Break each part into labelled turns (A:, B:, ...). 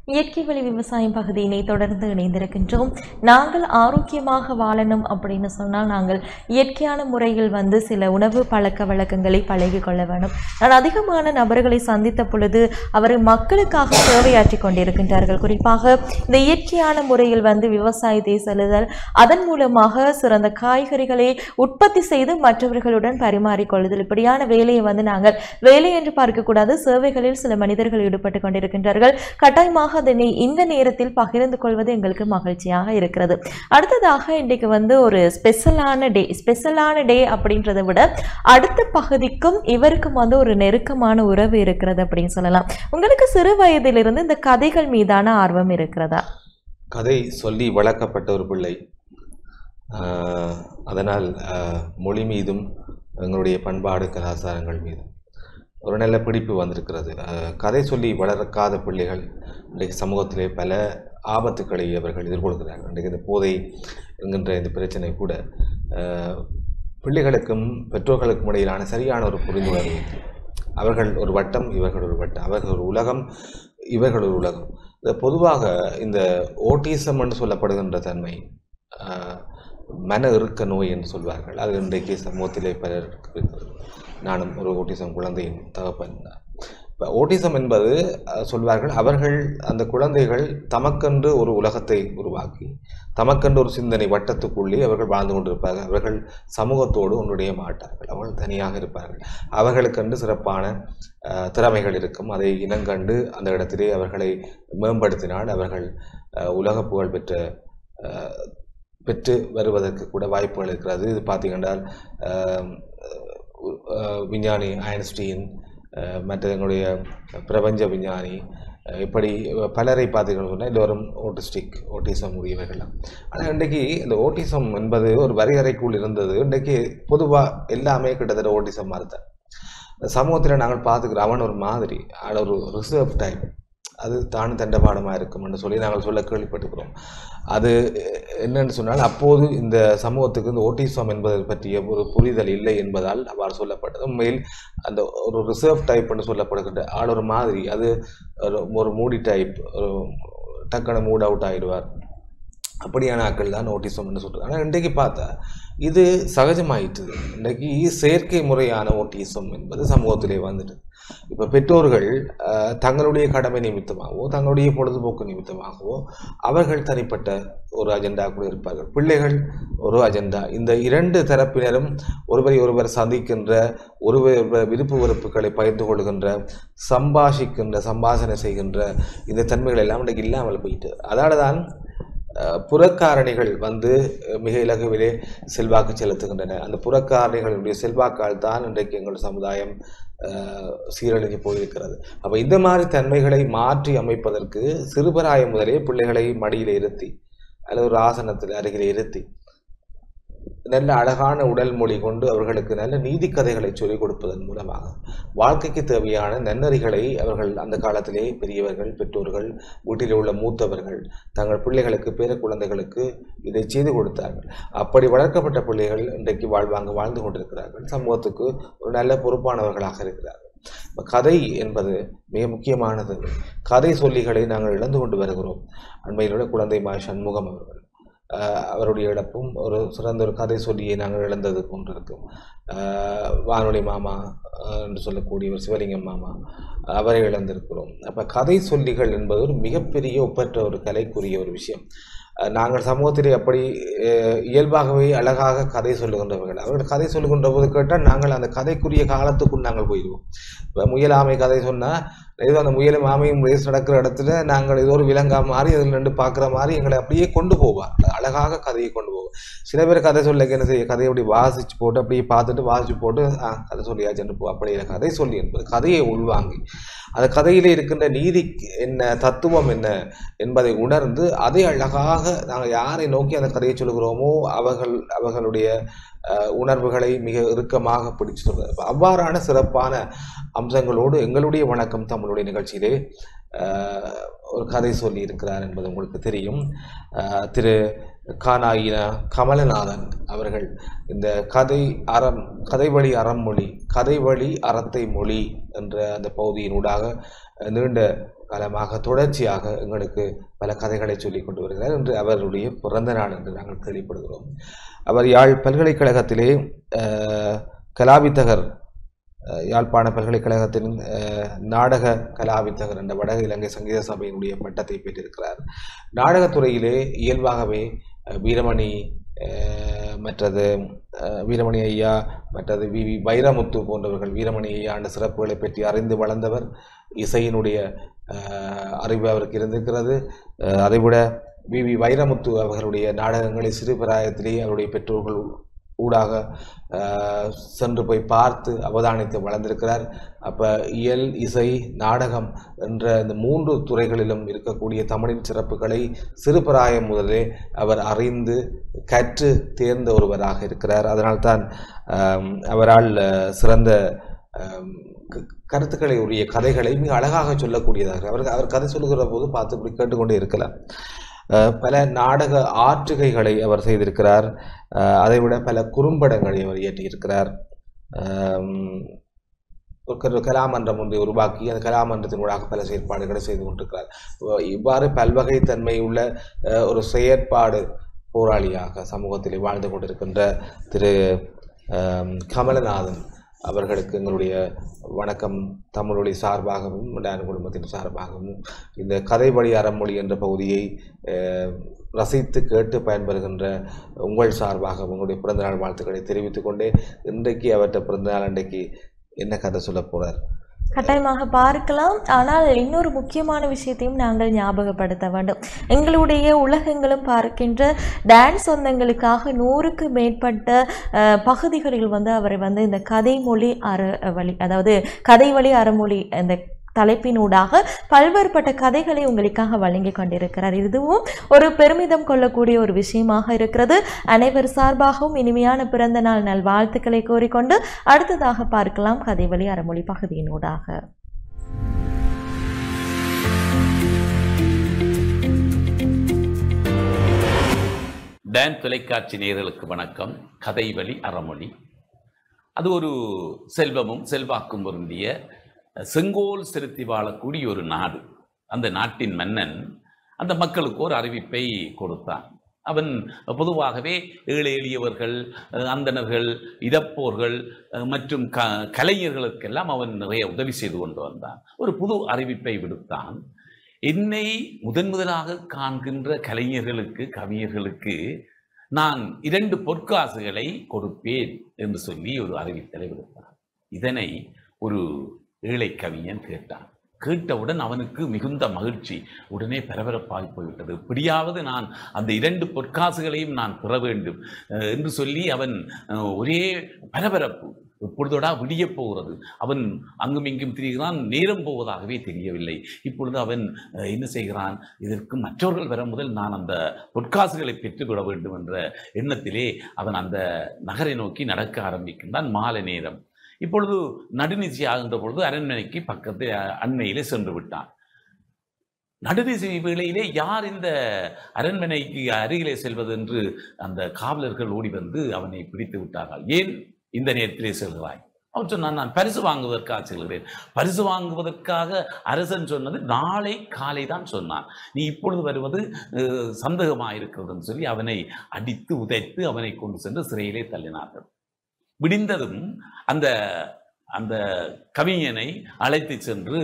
A: இயற்கை வழி விவசாயம் பகுதியினை தொடர்ந்து இணைந்திருக்கின்றோம். நாங்கள் ஆரோக்கியமாக வாழணும் அப்படின்னு சொன்னால் நாங்கள் இயற்கையான முறையில் சில உணவு பழக்க வழக்கங்களை பழகி கொள்ள வேணும். நான் அதிகமான நபர்களை சந்தித்த பொழுது அவர் மக்களுக்காக சேவையாற்றி கொண்டிருக்கின்றார்கள். குறிப்பாக இந்த இயற்கையான முறையில் விவசாயத்தை செலுதல், அதன் மூலமாக சிறந்த காய்கறிகளை உற்பத்தி செய்து மற்றவர்களுடன் பரிமாறிக்கொள்ளுதல், இப்படியான வேலையை நாங்கள் வேலை என்று பார்க்கக்கூடாது, சேவைகளில் சில மனிதர்கள் ஈடுபட்டு கொண்டிருக்கின்றார்கள். கட்டாயமாக அதனை இந்த நேரத்தில் பகிர்ந்து கொள்வது எங்களுக்கு மகிழ்ச்சியாக இருக்கிறது. அடுத்ததாக இன்றைக்கு ஒரு ஸ்பெஷலான டே அப்படின்றத விட அடுத்த பகுதிக்கும் இவருக்கும் ஒரு நெருக்கமான உறவு இருக்கிறது அப்படின்னு சொல்லலாம். உங்களுக்கு சிறு வயதிலிருந்து இந்த கதைகள் மீதான ஆர்வம் இருக்கிறதா?
B: கதை சொல்லி வளர்க்கப்பட்ட ஒரு பிள்ளை, அதனால் மொழி மீதும் எங்களுடைய பண்பாடு கலாச்சாரங்கள் மீதும் ஒரு நல்ல பிடிப்பு வந்திருக்கிறது. கதை சொல்லி வளர்க்காத பிள்ளைகள் இன்றைக்கு சமூகத்திலே பல ஆபத்துக்களை அவர்கள் எதிர்கொள்கிறார்கள். இன்றைக்கு இந்த போதை என்கின்ற இந்த பிரச்சனை கூட பிள்ளைகளுக்கும் பெற்றோர்களுக்கும் இடையிலான சரியான ஒரு புரிந்துணர்வு. அவர்கள் ஒரு வட்டம், இவர்கள் ஒரு வட்டம், அவர்கள் ஒரு உலகம், இவர்கள் ஒரு உலகம். பொதுவாக இந்த ஓட்டிசம் என்று சொல்லப்படுகின்ற தன்மை மன இறுக்க நோய் என்று சொல்வார்கள். அது இன்றைக்கு சமூகத்திலே பலர் இருக்கிறது. நானும் ஒரு ஓட்டிசம் குழந்தையின் தகப்பன். இப்போ ஓட்டிசம் என்பது சொல்வார்கள், அவர்கள் அந்த குழந்தைகள் தமக்கென்று ஒரு உலகத்தை உருவாக்கி தமக்கென்று ஒரு சிந்தனை வட்டத்துக்குள்ளே அவர்கள் வாழ்ந்து கொண்டிருப்பார்கள். அவர்கள் சமூகத்தோடு ஒன்றுடைய மாட்டார்கள், அவர்கள் தனியாக இருப்பார்கள். அவர்களுக்கென்று சிறப்பான திறமைகள் இருக்கும். அதை இனங்கண்டு அந்த இடத்திலே அவர்களை மேம்படுத்தினால் அவர்கள் உலக புகழ் பெற்று வருவதற்கு கூட வாய்ப்புகள் இருக்கிறது. இது பார்த்தீங்கன்னா விஞ்ஞானி ஐன்ஸ்டீன், மற்ற எங்களுடைய பிரபஞ்ச விஞ்ஞானி, இப்படி பலரை பார்த்தீங்கன்னு சொன்னால் எல்லோரும் ஓட்டிசம் உடையவர்களாம். ஆனால் இன்றைக்கு இந்த ஓட்டிசம் என்பது ஒரு வரையறைக்குள் இருந்தது. இன்றைக்கு பொதுவாக எல்லாமே கிட்டத்தட்ட ஓட்டிசம் மாதிரி தான். சமூகத்தில் நாங்கள் பார்த்துக்கிறோம், அவன் ஒரு மாதிரி, ஒரு ரிசர்வ் டைப், அது தான் தண்டபாடமாக இருக்கும் என்று சொல்லி நாங்கள் சொல்ல கேள்விப்பட்டுக்கிறோம். அது என்னென்னு சொன்னால் அப்போது இந்த சமூகத்துக்கு இந்த ஓட்டிசம் என்பதை பற்றிய ஒரு புரிதல் இல்லை என்பதால் அவ்வாறு சொல்லப்பட்டது. உண்மையில் அந்த ஒரு ரிசர்வ் டைப் என்று சொல்லப்படுகின்ற ஆள் ஒரு மாதிரி, அது ஒரு மூடி டைப், ஒரு டக்குன்னு மூட் அவுட் ஆகிடுவார், அப்படியான ஆட்கள் தான் ஓட்டிசம் என்று சொல்கிறது. ஆனால் இன்றைக்கு பார்த்தா இது சகஜமாயிற்று. இன்றைக்கு செயற்கை முறையான ஓட்டிசம் என்பது சமூகத்திலே வந்துட்டு. இப்போ பெற்றோர்கள் தங்களுடைய கடமை நிமித்தமாகவோ தங்களுடைய பொழுதுபோக்கு நிமித்தமாகவோ அவர்கள் தனிப்பட்ட ஒரு அஜெண்டா கூட இருப்பார்கள், பிள்ளைகள் ஒரு அஜெண்டா. இந்த இரண்டு தரப்பினரும் ஒருவரை ஒருவர் சந்திக்கின்ற, ஒருவர் விருப்பு வெறுப்புகளை பகிர்ந்து கொள்கின்ற, சம்பாஷணை செய்கின்ற இந்த தன்மைகள் எல்லாம் இன்றைக்கு இல்லாமல் போயிட்டு, அதால தான் புறக்காரணிகள் மிக இலகுவிலே செல்வாக்கு செலுத்துகின்றன. அந்த புறக்காரணிகளுடைய செல்வாக்கால் தான் இன்றைக்கு எங்கள் சமுதாயம் சீரழிஞ்சு போயிருக்கிறது. அப்போ இந்த மாதிரி தன்மைகளை மாற்றி அமைப்பதற்கு சிறுபராயம் முதலே பிள்ளைகளை மடியில் இருத்தி அல்லது ஒரு ஆசனத்தில் அருகில் இருத்தி நல்ல அழகான உடல் மொழி கொண்டு அவர்களுக்கு நல்ல நீதி கதைகளை சொல்லிக் கொடுப்பதன் மூலமாக வாழ்க்கைக்கு தேவையான நன்னறிகளை அவர்கள் அந்த காலத்திலே பெரியவர்கள், பெற்றோர்கள், வீட்டில் உள்ள மூத்தவர்கள் தங்கள் பிள்ளைகளுக்கு, பேர குழந்தைகளுக்கு இதை செய்து கொடுத்தார்கள். அப்படி வளர்க்கப்பட்ட பிள்ளைகள் இன்றைக்கு வாழ்ந்து கொண்டிருக்கிறார்கள், சமூகத்துக்கு ஒரு நல்ல பொறுப்பானவர்களாக இருக்கிறார்கள். கதை என்பது மிக முக்கியமானது. கதை சொல்லிகளை நாங்கள் இழந்து கொண்டு வருகிறோம். அண்மையிலுள்ள குழந்தை சண்முகம் அவருடைய இழப்பும் ஒரு சிறந்த ஒரு கதை சொல்லியை நாங்கள் இழந்தது போன்றிருக்கும். வானொலி மாமா என்று சொல்லக்கூடிய ஒரு சிவலிங்கம் மாமா, அவரை இழந்திருக்கிறோம். அப்போ கதை சொல்லிகள் என்பது ஒரு மிகப்பெரிய ஒப்பற்ற ஒரு கலைக்குரிய ஒரு விஷயம். நாங்கள் சமூகத்திலே அப்படி இயல்பாகவே அழகாக கதை சொல்லுகின்றவர்கள். அவர்கள் கதை சொல்லுகின்ற போது கேட்டால் நாங்கள் அந்த கதைக்குரிய காலத்துக்குள் நாங்கள் போயிடுவோம். இப்போ முயல் ஆமை கதை சொன்னால் ஏதோ அந்த முயலும் ஆமையும் ரேஸ் நடக்கிற இடத்துல நாங்கள் ஏதோ ஒரு விலங்கா மாறி அதில் ரெண்டு பார்க்குற மாதிரி எங்களை அப்படியே கொண்டு போவார், அழகாக கதையை கொண்டு போவோம். சில பேர் கதை சொல்ல என்ன செய்ய, கதையை அப்படி வாசிச்சு போட்டு அப்படியே பார்த்துட்டு வாசிச்சு போட்டு கதை சொல்லியாச்சுன்னு போ. அப்படியே கதை சொல்லி என்பது கதையை உள்வாங்கி அந்த கதையிலே இருக்கின்ற நீதி என்ன, தத்துவம் என்ன என்பதை உணர்ந்து அதை அழகாக நாங்கள் யாரை நோக்கி அந்த கதையை சொல்கிறோமோ அவர்களுடைய உணர்வுகளை மிக இறுக்கமாக பிடிச்சு சொல்கிறது. அவ்வாறான சிறப்பான அம்சங்களோடு எங்களுடைய வணக்கம் தமிழுடைய நிகழ்ச்சியிலே ஒரு கதை சொல்லி இருக்கிறார் என்பது உங்களுக்கு தெரியும். திரு கானாயினா கமலநாதன் அவர்கள் இந்த கதை வழி அறமொழி, கதை வழி அறத்தை மொழி என்ற அந்த பகுதியினூடாக நீண்ட காலமாக தொடர்ச்சியாக எங்களுக்கு பல கதைகளை சொல்லிக் கொண்டு வருகிறார். என்று அவருடைய பிறந்த நாள் என்று நாங்கள் கேள்விப்படுகிறோம். அவர் யாழ் பல்கலைக்கழகத்திலே கலாவித்தகர், யாழ்ப்பாண பல்கலைக்கழகத்தின் நாடக கலாவித்தகர் என்ற வட இலங்கை சங்கீத சபையினுடைய பட்டத்தை பெற்றிருக்கிறார். நாடகத்துறையிலே இயல்பாகவே வீரமணி, மற்றது வீரமணி ஐயா, மற்றது வி வைரமுத்து போன்றவர்கள் வீரமணி ஐயா என்ற சிறப்புகளை பற்றி அறிந்து வளர்ந்தவர். இசையினுடைய அறிவு அவருக்கு இருந்திருக்கிறது. அதைவிட வி வைரமுத்து அவர்களுடைய நாடகங்களை சிறு பிராயத்திலேயே அவருடைய பெற்றோர்கள் ஊடாக சென்று போய் பார்த்து அவதானித்து வளர்ந்திருக்கிறார். அப்போ இயல், இசை, நாடகம் என்ற இந்த 3 துறைகளிலும் இருக்கக்கூடிய தமிழின் சிறப்புகளை சிறுபிராயம் முதலே அவர் அறிந்து கற்று தேர்ந்த ஒருவராக இருக்கிறார். அதனால்தான் அவரால் சிறந்த கருத்துக்களை உரிய கதைகளை மிக அழகாக சொல்லக்கூடியதாக அவர் கதை சொல்லுகிற போது பார்த்து இப்படி கேட்டுக்கொண்டே இருக்கலாம். பல நாடக ஆற்றுகைகளை அவர் செய்திருக்கிறார். அதைவிட பல குறும்படங்களை அவர் இயற்றியிருக்கிறார். ஒரு கலாமன்றம் ஒன்றை உருவாக்கி அந்த கலாமன்றத்தினூடாக பல செயற்பாடுகளை செய்து கொண்டிருக்கிறார். இவ்வாறு பல்வகை தன்மை உள்ள ஒரு செயற்பாடு போராளியாக சமூகத்திலே வாழ்ந்து கொண்டிருக்கின்ற திரு கமலநாதன் அவர்களுக்கு எங்களுடைய வணக்கம். தமிழொலி சார்பாகவும் டான் குடும்பத்தின் சார்பாகவும் இந்த கதைவழி அறமொழி என்ற பகுதியை ரசித்து கேட்டு பயன்பெறுகின்ற உங்கள் சார்பாக உங்களுடைய பிறந்தநாள் வாழ்த்துக்களை தெரிவித்துக் கொண்டே, இன்றைக்கு அவற்றை பிறந்தநாள் அன்றைக்கு என்ன கதை சொல்ல போறார்
A: கட்டாயமாக பார்க்கலாம். ஆனால் இன்னொரு முக்கியமான விஷயத்தையும் நாங்கள் ஞாபகப்படுத்த வேண்டும். எங்களுடைய உலகங்களும் பார்க்கின்ற டான்ஸ் சொந்தங்களுக்காக 100க்கு மேற்பட்ட பகுதிகளில் அவரை இந்த கதைமொழி அறவழி, அதாவது கதைவழி அறமொழி இந்த தலைப்பினூடாக பல்வேறுபட்ட கதைகளை உங்களுக்காக வழங்கி கொண்டிருக்கிறார். இதுவும் ஒரு பெருமிதம் கொள்ளக்கூடிய ஒரு விஷயமாக இருக்கிறது. அனைவர் சார்பாகவும் இனிமையான பிறந்த நாள் நல்வாழ்த்துக்களை கோரிக்கொண்டு அடுத்ததாக பார்க்கலாம் கதைவழி அறமொழி பகுதியினூடாக.
C: டான் தொலைக்காட்சி நேயர்களுக்கு வணக்கம். கதைவழி அறமொழி அது ஒரு செல்வமும் செல்வாக்கும் பொருந்திய செங்கோல் செலுத்தி வாழக்கூடிய ஒரு நாடு. அந்த நாட்டின் மன்னன் அந்த மக்களுக்கு ஒரு அறிவிப்பை கொடுத்தான். அவன் பொதுவாகவே ஏழை எளியவர்கள், அந்தணர்கள், இதப்போர்கள் மற்றும் கலைஞர்களுக்கெல்லாம் அவன் நிறைய உதவி செய்து கொண்டு வந்தான். ஒரு புது அறிவிப்பை விடுத்தான். என்னை முதலாக காண்கின்ற கலைஞர்களுக்கு, கவிஞர்களுக்கு நான் 2 பொற்காசுகளை கொடுப்பேன் என்று சொல்லி ஒரு அறிவித்தலை விடுத்தான். இதனை ஒரு ஏழை கவிஞன் கேட்டான். கேட்டவுடன் அவனுக்கு மிகுந்த மகிழ்ச்சி, உடனே பரபரப்பாகி போய்விட்டது. எப்படியாவது நான் அந்த 2 பொற்காசுகளையும் நான் பெற வேண்டும் என்று சொல்லி அவன் ஒரே பரபரப்பு. இப்பொழுதோடா விடிய போகிறது. அவன் அங்கும் இங்கும் திரிகிறான். நேரம் போவதாகவே தெரியவில்லை. இப்பொழுது அவன் என்ன செய்கிறான், இதற்கு மற்றவர்கள் வர முதல் நான் அந்த பொற்காசுகளை பெற்றுவிட வேண்டும் என்ற எண்ணத்திலே அவன் அந்த நகரை நோக்கி நடக்க ஆரம்பிக்கின்றான். மாலை நேரம். இப்பொழுது நடுநிசி ஆகின்ற பொழுது அரண்மனைக்கு பக்கத்தில் அண்மையிலே சென்று விட்டான். நடுநிசி வேளையிலே யார் இந்த அரண்மனைக்கு அருகிலே செல்வது என்று அந்த காவலர்கள் ஓடி வந்து அவனை பிடித்து விட்டார்கள். ஏன் இந்த நேரத்திலே செல்கிறாய்? அவன் சொன்னான், நான் பரிசு வாங்குவதற்காக செல்கிறேன். பரிசு வாங்குவதற்காக அரசன் சொன்னது நாளை காலை தான் சொன்னான். நீ இப்பொழுது வருவது சந்தேகமாயிருக்கிறதுன்னு சொல்லி அவனை அடித்து உதைத்து அவனை கொண்டு சென்று சிறையிலே தள்ளினார்கள். விடிந்ததும் அந்த அந்த கவிஞனை அழைத்து சென்று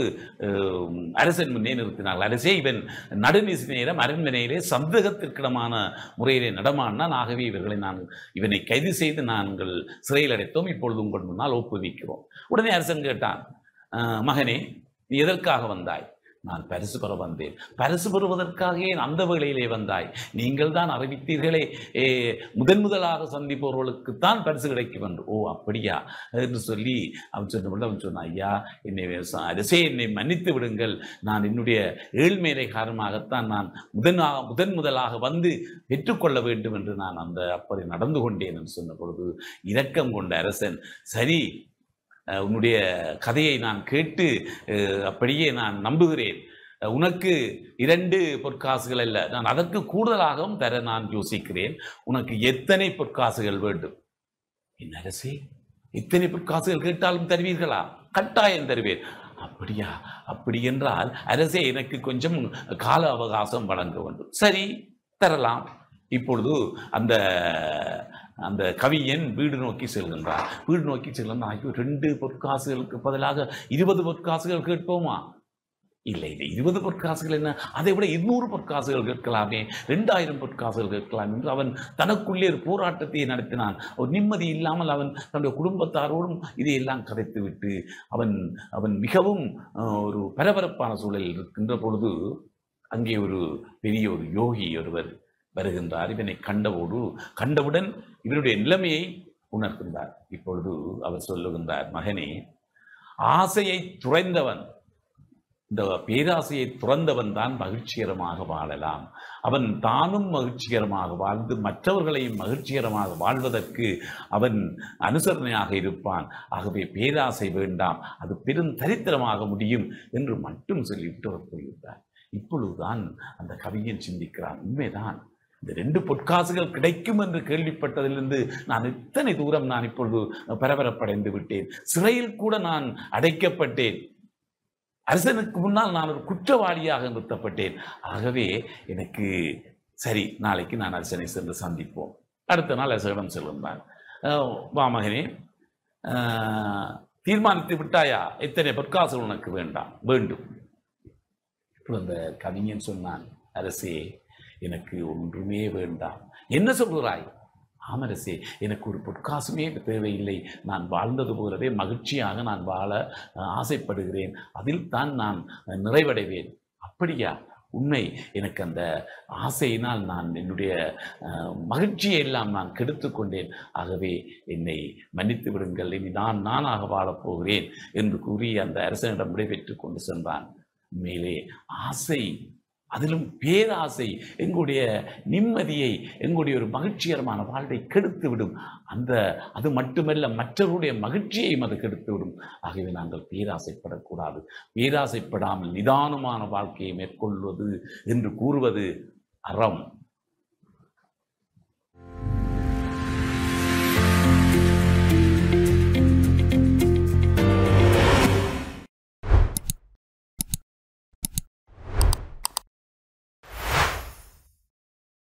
C: அரசன் முன்னே நிறுத்தினார்கள். அரசே, இவன் நடுநிசி நேரம் அரண்மனையிலே சந்தேகத்திற்கிடமான முறையிலே நடமாடினான். ஆகவே இவனை கைது செய்து நாங்கள் சிறையில் அடைத்தோம். இப்பொழுது உங்கள் முன்னால் ஒப்புவிக்கிறோம். உடனே அரசன் கேட்டான், மகனே, நீ எதற்காக வந்தாய்? நான் பரிசு பெற வந்தேன். பரிசு பெறுவதற்காக அந்த வேளையிலே வந்தாய்? நீங்கள் தான் அறிவித்தீர்களே, முதலாக சந்திப்பவர்களுக்குத்தான் பரிசு கிடைக்கும் என்று. ஓ, அப்படியா என்று சொல்லி அவன் சொன்னான், ஐயா, அரசே, என்னை மன்னித்து விடுங்கள். நான் என்னுடைய ஏழ்மையை காரணமாகத்தான் நான் முதலாக வந்து பெற்றுக்கொள்ள வேண்டும் என்று நான் அப்படி நடந்து கொண்டேன் என்று சொன்ன பொழுது இரக்கம் கொண்ட அரசன், சரி, உன்னுடைய கதையை நான் கேட்டு அப்படியே நான் நம்புகிறேன். உனக்கு 2 பொற்காசுகள் அல்ல, நான் அதற்கு கூடுதலாகவும் தர நான் யோசிக்கிறேன். உனக்கு எத்தனை பொற்காசுகள் வேண்டும்? என் அரசே, எத்தனை பொற்காசுகள் கேட்டாலும் தருவீர்களா? கட்டாயம் தருவேன். அப்படியா? அப்படி என்றால் அரசே எனக்கு கொஞ்சம் கால அவகாசம் வழங்க வேண்டும். சரி, தரலாம். இப்பொழுது அந்த அந்த கவிஞன் வீடு நோக்கி செல்கின்றார். வீடு நோக்கி செல்கின்றார். 2 பொற்காசுகளுக்கு பதிலாக 20 பொற்காசுகள் கேட்போமா? இல்லை இல்லை, 20 பொற்காசுகள் என்ன, அதை விட 200 பொற்காசுகள் கேட்கலாமே, 2000 பொற்காசுகள் கேட்கலாம் என்று அவன் தனக்குள்ளே ஒரு போராட்டத்தை நடத்தினான். ஒரு நிம்மதி இல்லாமல் அவன் தன்னுடைய குடும்பத்தாரோடும் இதையெல்லாம் கதைத்து விட்டு அவன் அவன் மிகவும் ஒரு பரபரப்பான சூழலில் இருக்கின்ற பொழுது அங்கே ஒரு பெரிய ஒரு யோகி ஒருவர் வருகின்றார். இவனை கண்டவுடன் இவனுடைய நிலைமையை உணர்கின்றார். இப்பொழுது அவர் சொல்லுகின்றார், மகனே, ஆசையை துறைந்தவன், இந்த பேராசையை துறந்தவன் தான் மகிழ்ச்சிகரமாக வாழலாம். அவன் தானும் மகிழ்ச்சிகரமாக வாழ்ந்து மற்றவர்களையும் மகிழ்ச்சிகரமாக வாழ்வதற்கு அவன் அனுசரணையாக இருப்பான். ஆகவே பேராசை வேண்டாம், அது பெரும் தரித்திரமாக முடியும் என்று மட்டும் சொல்லிவிட்டு அவர் போய்விட்டார். இப்பொழுதுதான் அந்த கவிஞன் சிந்திக்கிறான், உண்மைதான், இந்த 2 பொற்காசுகள் கிடைக்கும் என்று கேள்விப்பட்டதிலிருந்து நான் இத்தனை தூரம் நான் இப்பொழுது பரபரப்படைந்து விட்டேன். சிறையில் கூட நான் அடைக்கப்பட்டேன். அரசனுக்கு முன்னால் நான் ஒரு குற்றவாளியாக நிறுத்தப்பட்டேன். ஆகவே எனக்கு சரி, நாளைக்கு நான் அரசனை சென்று சந்திப்போம். அடுத்த நாள் அரசனிடம் செல்கின்றான். வா மகனே, தீர்மானித்து விட்டாயா? எத்தனை பொற்காசுகள் உனக்கு வேண்டும்? இப்பொழுது அந்த கவிஞன் சொன்னான், அரசே, எனக்கு ஒன்றுமே வேண்டாம். என்ன சொல்கிறாய்? ஆமரசே, எனக்கு ஒரு பொற்காசுமே தேவையில்லை. நான் வாழ்ந்தது போலவே மகிழ்ச்சியாக நான் வாழ ஆசைப்படுகிறேன். அதில் தான் நான் நிறைவடைவேன். அப்படியா? உண்மை. எனக்கு அந்த ஆசையினால் நான் என்னுடைய மகிழ்ச்சியை எல்லாம் நான் கெடுத்து கொண்டேன். ஆகவே என்னை மன்னித்து விடுங்கள், இனி நானாக வாழப்போகிறேன் என்று கூறி அந்த அரசனிடம் விடைபெற்று கொண்டு சென்றான். மேலே ஆசை, அதிலும் பேராசை எங்களுடைய நிம்மதியை, எங்களுடைய ஒரு மகிழ்ச்சிகரமான வாழ்வை கெடுத்து விடும். அது மட்டுமல்ல, மற்றவருடைய மகிழ்ச்சியையும் அது கெடுத்து விடும். ஆகவே நாங்கள் பேராசைப்படக்கூடாது. பேராசைப்படாமல் நிதானமான வாழ்க்கையை மேற்கொள்வது என்று கூறுவது அறம்.